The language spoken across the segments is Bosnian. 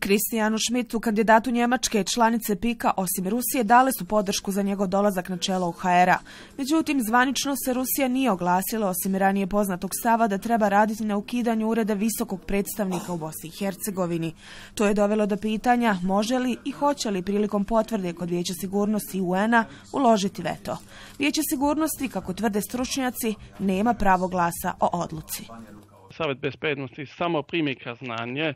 Christianu Schmidtu, kandidatu Njemačke, članice PIK-a, osim Rusije, dale su podršku za njegov dolazak na čelo UHR-a. Međutim, zvanično se Rusija nije oglasila, osim ranije poznatog stava da treba raditi na ukidanju ureda visokog predstavnika u Bosni i Hercegovini. To je dovelo do pitanja može li i hoće li prilikom potvrde kod Vijeća sigurnosti UN-a uložiti veto. Vijeće sigurnosti, kako tvrde stručnjaci, nema pravo glasa o odluci. Savjet bezbednosti samo primi ka znanje.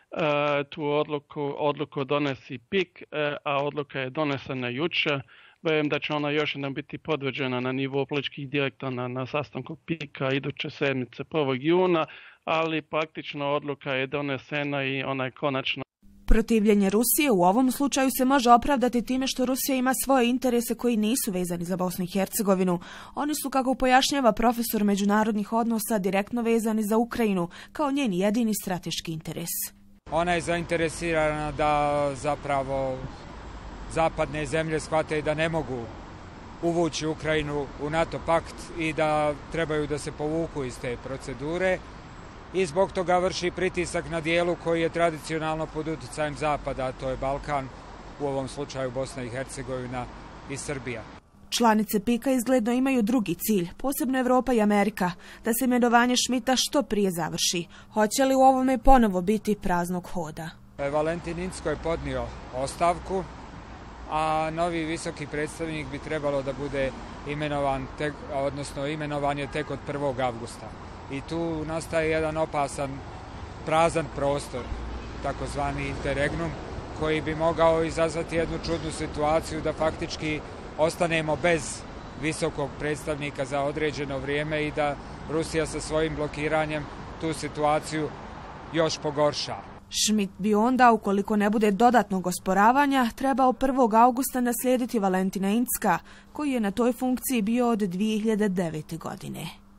Tu odluku donosi PIK, a odluka je donesena jučer. Vjerujem da će ona još jednom biti potvrđena na nivou političkih direktora na sastanku PIK-a iduće sedmice 1. juna, ali praktično odluka je donesena i ona je konačna. Protivljenje Rusije u ovom slučaju se može opravdati time što Rusija ima svoje interese koji nisu vezani za Bosnu i Hercegovinu. Oni su, kako pojašnjava profesor međunarodnih odnosa, direktno vezani za Ukrajinu kao njen jedini strateški interes. Ona je zainteresirana da zapravo zapadne zemlje shvate da ne mogu uvući Ukrajinu u NATO pakt i da trebaju da se povuku iz te procedure. I zbog toga vrši pritisak na dijelu koji je tradicionalno pod utjecajem Zapada, a to je Balkan, u ovom slučaju Bosna i Hercegovina i Srbija. Članice PIK-a izgledno imaju drugi cilj, posebno Evropa i Amerika, da se imenovanje Schmidta što prije završi. Hoće li u ovome ponovo biti praznog hoda? Valentin Incko je podnio ostavku, a novi visoki predstavnik bi trebalo da bude imenovan imenovan je tek od 1. avgusta. I tu nastaje jedan opasan, prazan prostor, takozvani interregnum, koji bi mogao izazvati jednu čudnu situaciju da faktički ostanemo bez visokog predstavnika za određeno vrijeme i da Rusija sa svojim blokiranjem tu situaciju još pogorša. Schmidt bi onda, ukoliko ne bude dodatnog osporavanja, trebao 1. augusta naslijediti Valentina Incka, koji je na toj funkciji bio od 2009. godine.